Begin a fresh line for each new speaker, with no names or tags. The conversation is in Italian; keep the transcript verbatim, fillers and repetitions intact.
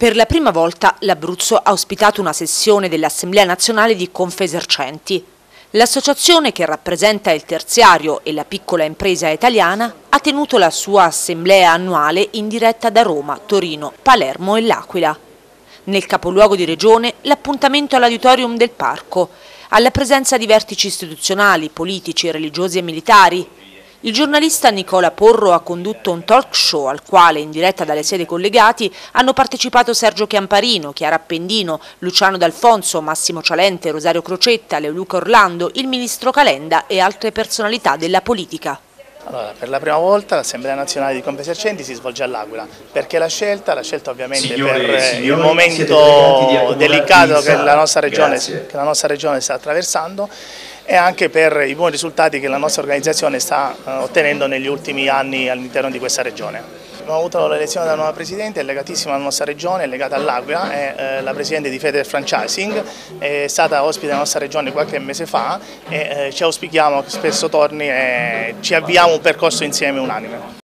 Per la prima volta l'Abruzzo ha ospitato una sessione dell'Assemblea Nazionale di Confesercenti. L'associazione, che rappresenta il terziario e la piccola impresa italiana, ha tenuto la sua assemblea annuale in diretta da Roma, Torino, Palermo e L'Aquila. Nel capoluogo di regione l'appuntamento all'Auditorium del Parco, alla presenza di vertici istituzionali, politici, religiosi e militari. Il giornalista Nicola Porro ha condotto un talk show al quale, in diretta dalle sedi collegati, hanno partecipato Sergio Chiamparino, Chiara Appendino, Luciano D'Alfonso, Massimo Cialente, Rosario Crocetta, Leoluca Orlando, il ministro Calenda e altre personalità della politica.
Allora, per la prima volta l'Assemblea Nazionale di Confesercenti si svolge all'Aquila. Perché la scelta? La scelta ovviamente signori, per signori, il momento delicato che la, nostra regione, che la nostra regione sta attraversando e anche per i buoni risultati che la nostra organizzazione sta uh, ottenendo negli ultimi anni all'interno di questa regione. Abbiamo avuto l'elezione della nuova Presidente, è legatissima alla nostra regione, è legata all'Aquila, è eh, la Presidente di Feder Franchising, è stata ospite della nostra regione qualche mese fa e eh, ci auspichiamo che spesso torni e ci avviamo un percorso insieme unanime.